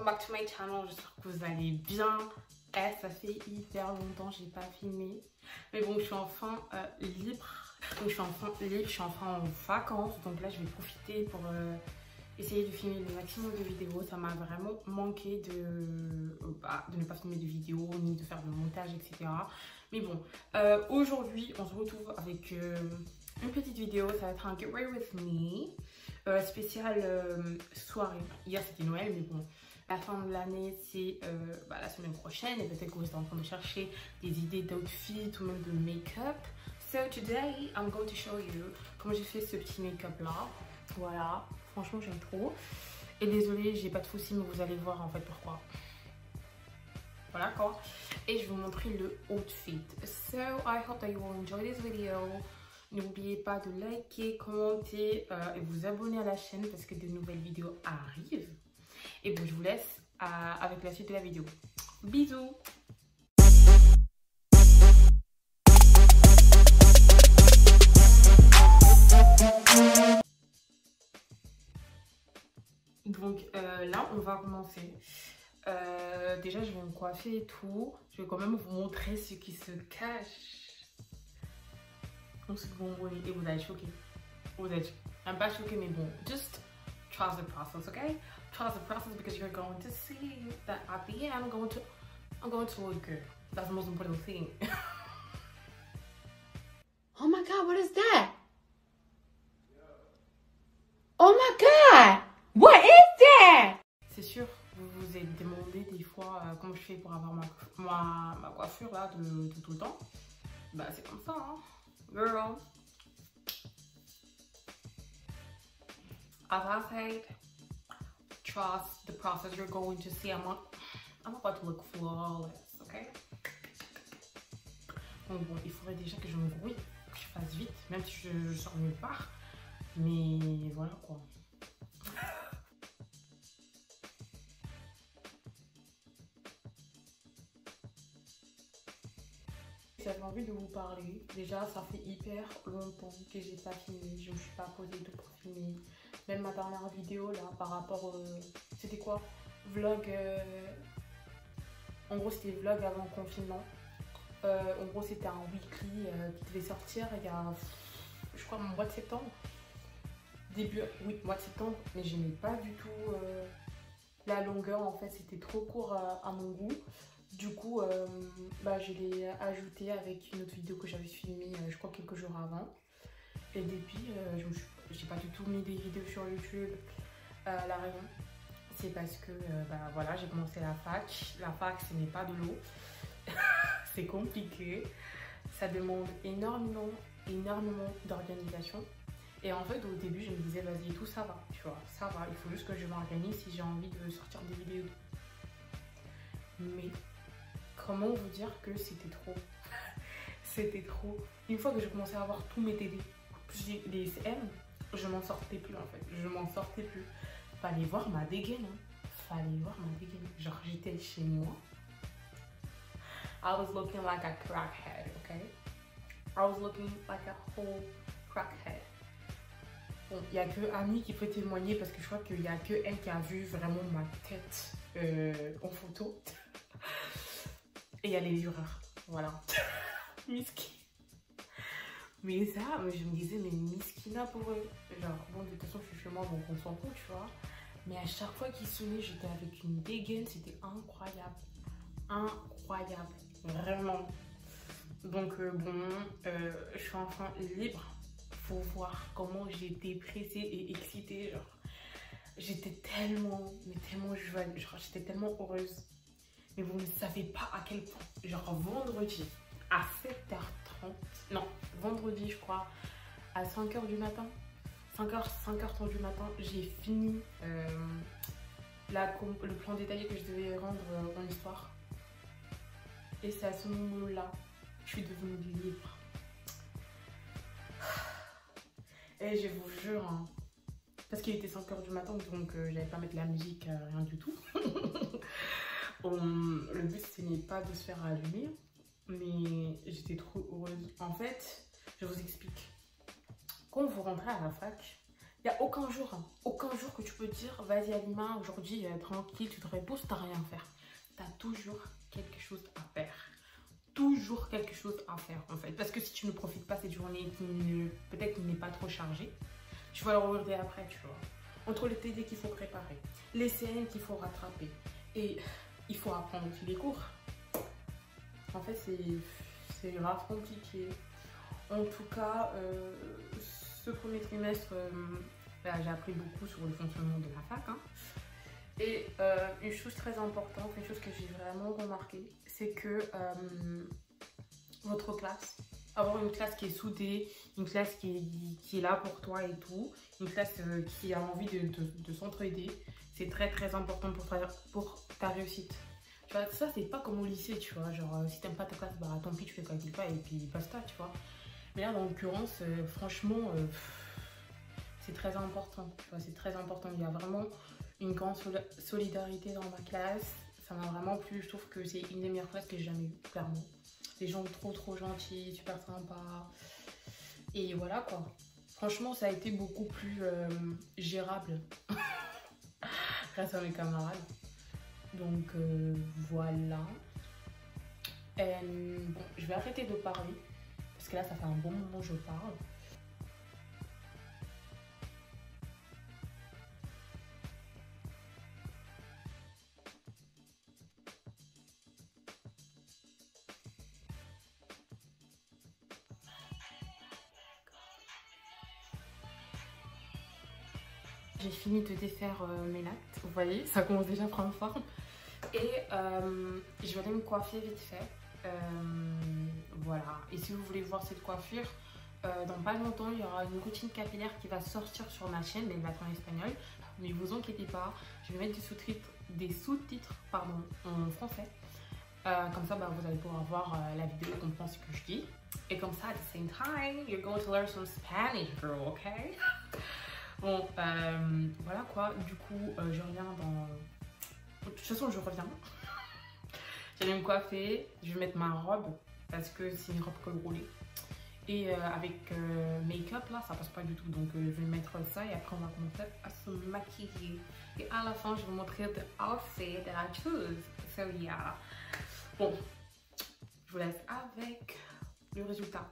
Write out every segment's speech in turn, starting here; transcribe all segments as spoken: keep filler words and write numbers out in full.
back to my channel, j'espère que vous allez bien. Eh, ça fait hyper longtemps que j'ai pas filmé, mais bon, je suis enfin euh, libre. Donc je suis enfin libre, je suis enfin en vacances, donc là je vais profiter pour euh, essayer de filmer le maximum de vidéos. Ça m'a vraiment manqué de, euh, bah, de ne pas filmer de vidéos, ni de faire de montage, et cetera. Mais bon, euh, aujourd'hui on se retrouve avec euh, une petite vidéo, ça va être un Get Ready With Me, euh, spécial euh, soirée. Hier c'était Noël, mais bon, la fin de l'année c'est euh, bah, la semaine prochaine, et peut-être que vous êtes en train de chercher des idées d'outfit ou même de make-up. So today I'm going to show you comment j'ai fait ce petit make-up là. Voilà, franchement j'aime trop. Et désolée, j'ai pas de soucis, mais vous allez voir en fait pourquoi. Voilà quoi. Et je vais vous montrer le outfit. So I hope that you will enjoy this video. N'oubliez pas de liker, commenter euh, et vous abonner à la chaîne parce que de nouvelles vidéos arrivent. Et bon, je vous laisse euh, avec la suite de la vidéo. Bisous. Donc euh, là, on va commencer. Euh, déjà, je vais me coiffer et tout. Je vais quand même vous montrer ce qui se cache. Donc c'est bon, oui, et vous allez choquer. Vous êtes un pas choqué, mais bon, just trust the process, okay? Trust the process because you're going to see that at the end, I'm going to, I'm going to look good. That's the most important thing. Oh my God, what is that? Oh my God, what is that? C'est sûr, vous vous êtes demandé des fois euh, comment je fais pour avoir ma, ma, ma coiffure là de, de tout le temps. Bah c'est comme ça, hein. Girl. As I said, trust the process. You're going to see I'm, on, I'm about to look flawless, okay? Donc bon, il faudrait déjà que je me grouille, que je fasse vite, même si je, je sors nulle part. Mais voilà quoi. J'avais envie de vous parler. Déjà, ça fait hyper longtemps que j'ai pas filmé. Je me suis pas posée de pour filmer. Même ma dernière vidéo là, par rapport au... C'était quoi? Vlog... Euh... En gros, c'était vlog avant le confinement. Euh, en gros, c'était un weekly euh, qui devait sortir il y a... Je crois, mon mois de septembre. Début... Oui, mois de septembre. Mais j'aimais pas du tout euh, la longueur. En fait, c'était trop court à, à mon goût. Du coup, euh, bah, je l'ai ajouté avec une autre vidéo que j'avais filmée, euh, je crois, quelques jours avant. Et depuis, euh, je n'ai pas du tout mis des vidéos sur YouTube. Euh, la raison, c'est parce que euh, bah, voilà, j'ai commencé la fac. La fac, ce n'est pas de l'eau. C'est compliqué. Ça demande énormément, énormément d'organisation. Et en fait, au début, je me disais, vas-y, tout ça va, tu vois, ça va. Il faut juste que je m'organise si j'ai envie de sortir des vidéos. Mais comment vous dire que c'était trop. C'était trop. Une fois que j'ai commencé à avoir tous mes T D, plus les S M, je m'en sortais plus en fait. Je m'en sortais plus. Fallait voir ma dégaine. Hein. Fallait voir ma dégaine. Genre j'étais chez moi. I was looking like a crackhead, okay? I was looking like a whole crackhead. Bon, il n'y a que Ami qui peut témoigner parce que je crois qu'il n'y a que elle qui a vu vraiment ma tête euh, en photo. Et il y a les livreurs, voilà. Miski. Mais ça, je me disais, mais miskina pour eux. Genre, bon, de toute façon, je suis chez moi, donc on s'en fout, tu vois. Mais à chaque fois qu'ils sonnaient, j'étais avec une dégaine, c'était incroyable. Incroyable, vraiment. Donc, euh, bon, euh, je suis enfin libre. Faut voir comment j'étais pressée et excitée, genre. J'étais tellement, mais tellement joyeuse, genre, j'étais tellement heureuse. Mais vous ne savez pas à quel point. Genre vendredi à sept heures trente. Non, vendredi je crois à cinq heures du matin. cinq heures, cinq heures trente du matin, j'ai fini euh, la, le plan détaillé que je devais rendre euh, en histoire. Et c'est à ce moment-là que je suis devenue libre. Et je vous jure, hein, parce qu'il était cinq heures du matin, donc euh, j'allais pas mettre la musique, euh, rien du tout. Um, le but ce n'est pas de se faire allumer, mais j'étais trop heureuse. En fait, je vous explique. Quand vous rentrez à la fac, il Il n'y a aucun jour, hein, aucun jour que tu peux dire, vas-y Alima, aujourd'hui, euh, tranquille, tu te reposes, t'as rien à faire. Tu as toujours quelque chose à faire. Toujours quelque chose à faire en fait. Parce que si tu ne profites pas cette journée qui ne peut-être n'est pas trop chargée, tu vas le regarder après, tu vois. Entre les T D qu'il faut préparer, les C N qu'il faut rattraper et il faut apprendre aussi les cours. En fait, c'est grave compliqué. En tout cas, euh, ce premier trimestre, euh, bah, j'ai appris beaucoup sur le fonctionnement de la fac. Hein. Et euh, une chose très importante, une chose que j'ai vraiment remarqué, c'est que euh, votre classe, avoir une classe qui est soudée, une classe qui est, qui est là pour toi et tout, une classe euh, qui a envie de, de, de s'entraider, c'est très très important pour ta, pour ta réussite. Tu vois, ça c'est pas comme au lycée, tu vois, genre euh, si t'aimes pas ta classe, bah tant pis, tu fais calcul pas et puis basta, tu vois. Mais là, en l'occurrence, euh, franchement, euh, c'est très important, tu vois, c'est très important, il y a vraiment une grande sol solidarité dans ma classe. Ça m'a vraiment plu. Je trouve que c'est une des meilleures classes que j'ai jamais eues, clairement. Les gens trop trop gentils, super sympas. Et voilà quoi. Franchement, ça a été beaucoup plus euh, gérable grâce à mes camarades. Donc euh, voilà. Et, bon, je vais arrêter de parler parce que là, ça fait un bon moment que je parle. J'ai fini de défaire euh, mes nattes, vous voyez, ça commence déjà à prendre forme. Et euh, je vais aller me coiffer vite fait. Euh, voilà, et si vous voulez voir cette coiffure, euh, dans pas longtemps, il y aura une routine capillaire qui va sortir sur ma chaîne, mais elle va être en espagnol. Mais vous inquiétez pas, je vais mettre des sous-titres des sous-titres pardon, en français. Euh, comme ça, bah, vous allez pouvoir voir euh, la vidéo et comprendre ce que je dis. Et comme ça, at the same time, you're going to learn some Spanish, girl, okay? Bon, euh, voilà quoi, du coup, euh, je reviens dans... De toute façon, je reviens. J'allais me coiffer, je vais mettre ma robe, parce que c'est une robe col roulé. Et euh, avec euh, make-up, là, ça passe pas du tout. Donc, euh, je vais mettre ça et après, on va commencer à se maquiller. Et à la fin, je vais vous montrer the outfit that I choose. So, yeah. Bon, je vous laisse avec le résultat.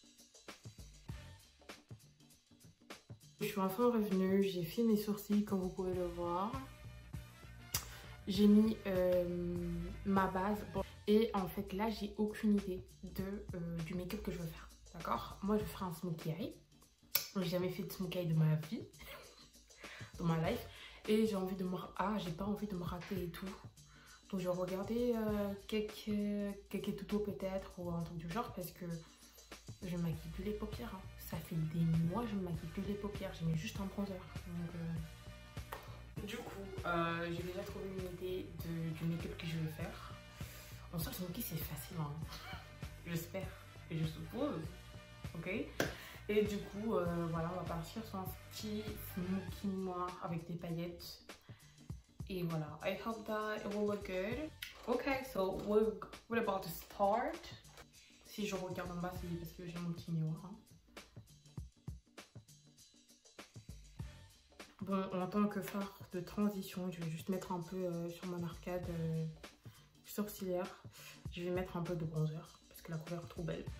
Je suis enfin revenue, j'ai fait mes sourcils comme vous pouvez le voir. J'ai mis euh, ma base. Bon. Et en fait là j'ai aucune idée de, euh, du make-up que je veux faire. D'accord? Moi je ferai un smokey eye. J'ai jamais fait de smokey eye de ma vie. Dans ma life. Et j'ai envie de me... Ah, j'ai pas envie de me rater et tout. Donc je vais regarder euh, quelques, quelques tutos peut-être ou un truc du genre parce que je maquille plus les paupières. Hein. Ça fait des mois que je ne maquille plus les paupières. J'ai mis juste un bronzer. Donc, euh... Du coup, euh, j'ai déjà trouvé une idée de, du make-up que je vais faire. En soi, le smokey, c'est facile. Hein. J'espère. Et je suppose. Ok. Et du coup, euh, voilà, on va partir sur un petit smokey noir avec des paillettes. Et voilà. I hope that it will look good. Okay, so we're, we're about to start. Si je regarde en bas, c'est parce que j'ai mon petit miroir. Hein. Bon, en tant que phare de transition, je vais juste mettre un peu euh, sur mon arcade euh, sourcilière. Je vais mettre un peu de bronzer parce que la couleur est trop belle.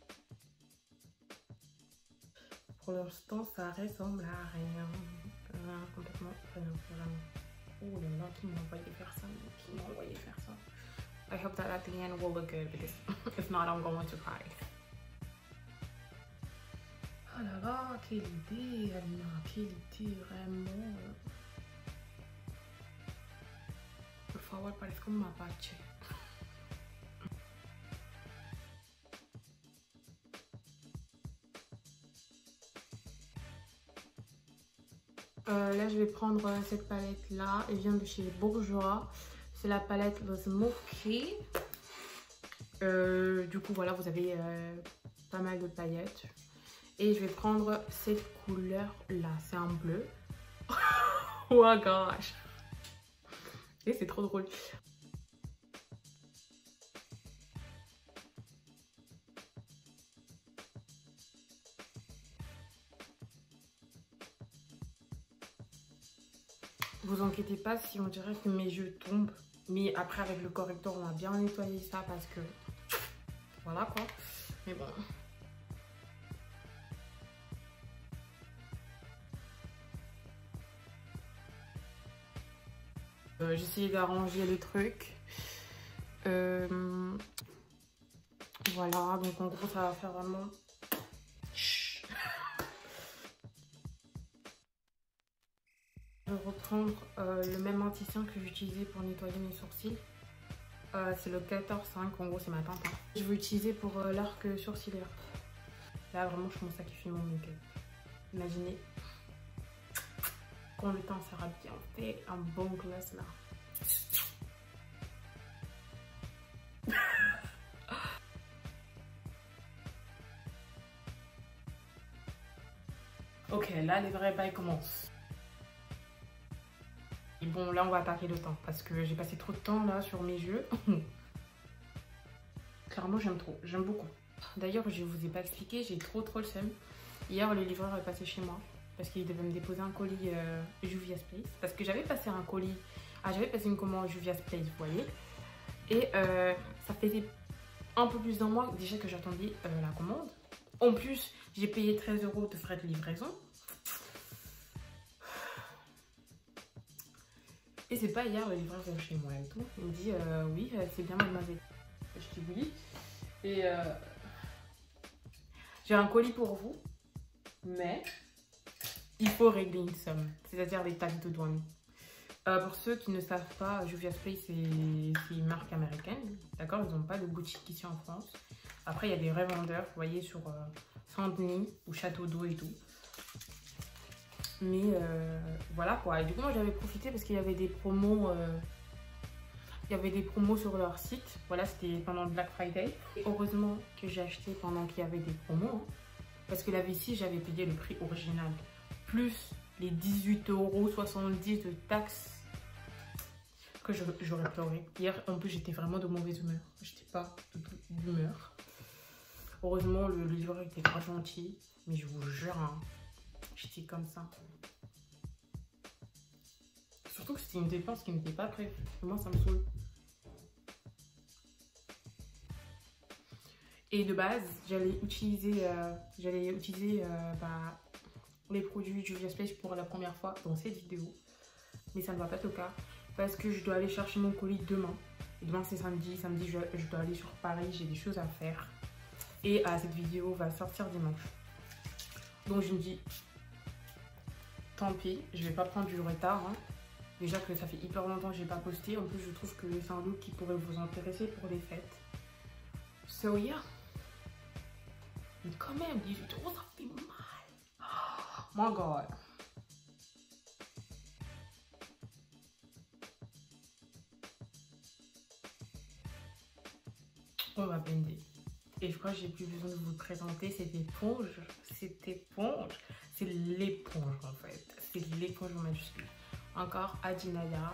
Pour l'instant, ça ressemble à rien. Rien, complètement rien. Vraiment. Oh là là, qui m'a envoyé faire ça? Qui m'a envoyé faire ça? I hope that at the end will look good because if not, I'm going to cry. Oh là là, quelle idée, Alina, quelle idée, vraiment. Por favor, parezco un mapache. Euh, là, je vais prendre cette palette là. Elle vient de chez Bourjois. C'est la palette The Smokey. Euh, du coup, voilà, vous avez euh, pas mal de paillettes. Et je vais prendre cette couleur là. C'est un bleu. Oh my gosh. Et c'est trop drôle. Vous inquiétez pas si on dirait que mes yeux tombent. Mais après, avec le correcteur, on a bien nettoyé ça parce que... Voilà quoi. Mais bon. Euh, J'ai essayé d'arranger le truc. Euh... Voilà, donc en gros, ça va faire vraiment... Je vais reprendre euh, le même anti-cerne que j'utilisais pour nettoyer mes sourcils. Euh, c'est le quatorze cinq, en gros c'est ma teinte. Hein. Je vais utiliser pour euh, l'arc sourcilière. Là vraiment je commence à kiffer mon make-up. Imaginez quand le teint sera bien fait, un bon gloss là. Ok, là les vrais bails commencent. Et bon, là on va attaquer le temps parce que j'ai passé trop de temps là sur mes yeux. Clairement j'aime trop, j'aime beaucoup. D'ailleurs je vous ai pas expliqué, j'ai trop trop le seum. Hier le livreur est passé chez moi parce qu'il devait me déposer un colis euh, Juvia's Place. Parce que j'avais passé un colis, ah j'avais passé une commande Juvia's Place, vous voyez. Et euh, ça faisait un peu plus d'un mois déjà que j'attendais euh, la commande. En plus j'ai payé treize euros de frais de livraison. Et c'est pas hier le livreur vient chez moi et tout. Il me dit euh, oui c'est bien mademoiselle. Je dis oui. Et euh, j'ai un colis pour vous. Mais il faut régler une somme. C'est-à-dire les taxes de douane. Euh, pour ceux qui ne savent pas, Juvia's Place c'est une marque américaine. D'accord, ils n'ont pas de boutique ici en France. Après il y a des revendeurs, vous voyez, sur euh, Saint-Denis ou Château d'Eau et tout. Mais euh, voilà quoi. Et du coup moi j'avais profité parce qu'il y avait des promos euh, il y avait des promos sur leur site. Voilà, c'était pendant le Black Friday. Et heureusement que j'ai acheté pendant qu'il y avait des promos, hein, parce que la vessie j'avais payé le prix original plus les dix-huit euros soixante-dix de taxes que j'aurais pleuré. Hier en plus j'étais vraiment de mauvaise humeur, j'étais pas d'humeur. Heureusement le, le livreur était très gentil, mais je vous jure hein, j'étais comme ça. Surtout que c'était une dépense qui n'était pas prévue. Moi, ça me saoule. Et de base, j'allais utiliser, euh, j'allais utiliser euh, bah, les produits Juvia's Place pour la première fois dans cette vidéo. Mais ça ne va pas être le cas. Parce que je dois aller chercher mon colis demain. Et demain, c'est samedi. Samedi, je, je dois aller sur Paris. J'ai des choses à faire. Et euh, cette vidéo va sortir dimanche. Donc, je me dis... Tant pis, je vais pas prendre du retard. Hein. Déjà que ça fait hyper longtemps que j'ai pas posté. En plus, je trouve que c'est un look qui pourrait vous intéresser pour les fêtes. So yeah. Mais quand même, dix-huit euros, ça fait mal. Oh my god. On va blender. Et je crois que j'ai plus besoin de vous le présenter. C'est éponge. C'est éponge. C'est l'éponge en fait. C'est l'éponge en majuscule. Encore Adinaya.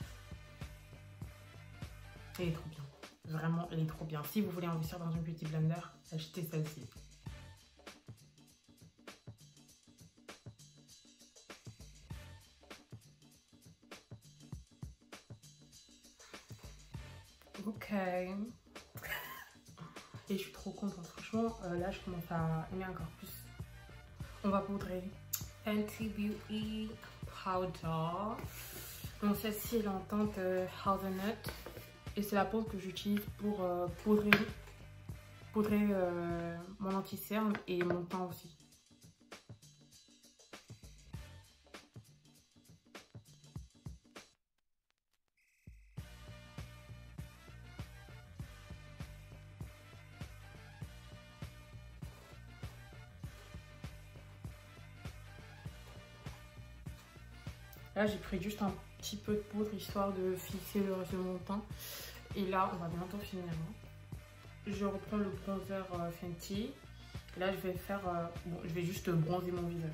Elle est trop bien. Vraiment, elle est trop bien. Si vous voulez investir dans un petit blender, achetez celle-ci. Ok. Et je suis trop contente. Franchement, euh, là, je commence à aimer encore plus. On va poudrer. Fenty Beauty Powder. Donc celle-ci est en teinte euh, Hazelnut. Et c'est la poudre que j'utilise pour euh, poudrer, poudrer euh, mon anti-cerne et mon teint aussi. Là, j'ai pris juste un petit peu de poudre histoire de fixer le reste de mon teint. Et là, on va bientôt finir. Je reprends le bronzer euh, Fenty. Et là, je vais faire... Euh, bon, je vais juste bronzer mon visage.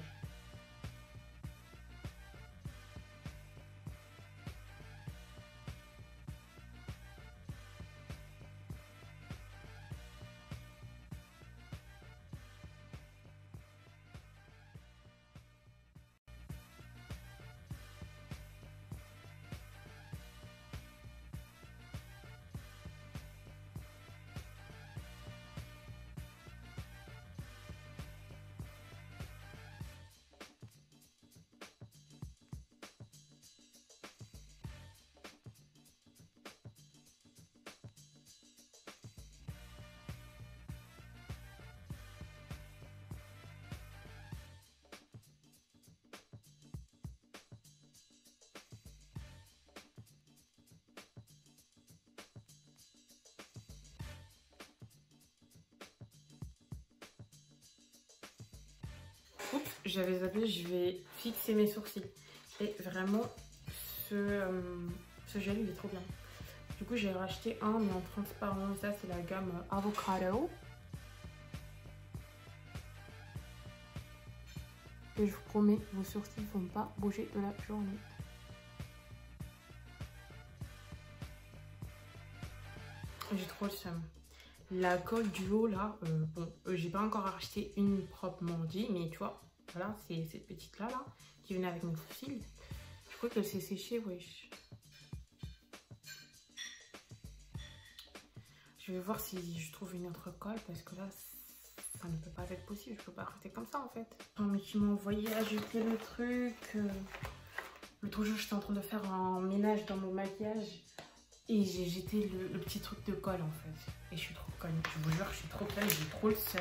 Oups, j'avais zappé, je vais fixer mes sourcils. Et vraiment, ce, euh, ce gel, il est trop bien. Du coup, j'ai racheté un, mais en transparent. Ça, c'est la gamme Avocado. Et je vous promets, vos sourcils ne vont pas bouger de la journée. J'ai trop le seum. La colle du haut là, euh, bon, euh, j'ai pas encore acheté une proprement dit, mais tu vois, voilà, c'est cette petite là, là, qui venait avec mes fossiles. Je crois qu'elle s'est séchée, wesh. Je vais voir si je trouve une autre colle, parce que là, ça ne peut pas être possible, je peux pas rester comme ça en fait. Non mais tu m'as envoyé à jeter le truc. Euh... L'autre jour, j'étais en train de faire un ménage dans mon maquillage. Et j'ai jeté le, le petit truc de colle en fait. Et je suis trop conne. Je vous jure, je suis trop conne. J'ai trop le seum.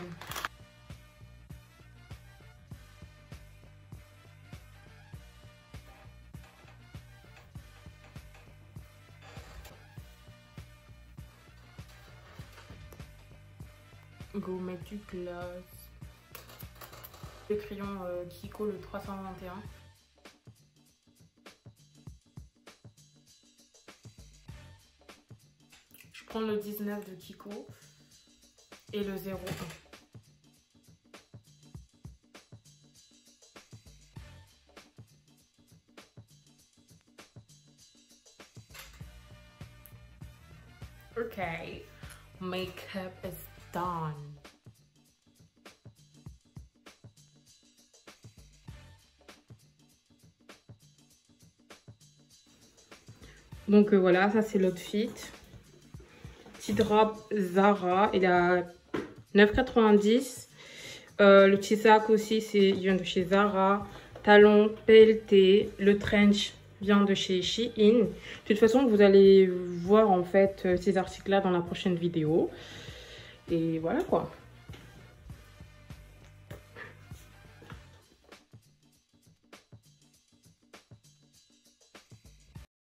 Go mettre du gloss. Le crayon euh, Kiko, le trois cent vingt et un. Je prends le dix-neuf de Kiko et le zéro un. Ok, makeup is done. Donc euh, voilà, ça c'est l'outfit. Petit drap Zara, il est à neuf quatre-vingt-dix. Euh, le petit sac aussi, c'est il vient de chez Zara. Talon P L T, le trench vient de chez Shein. De toute façon, vous allez voir en fait ces articles-là dans la prochaine vidéo. Et voilà quoi.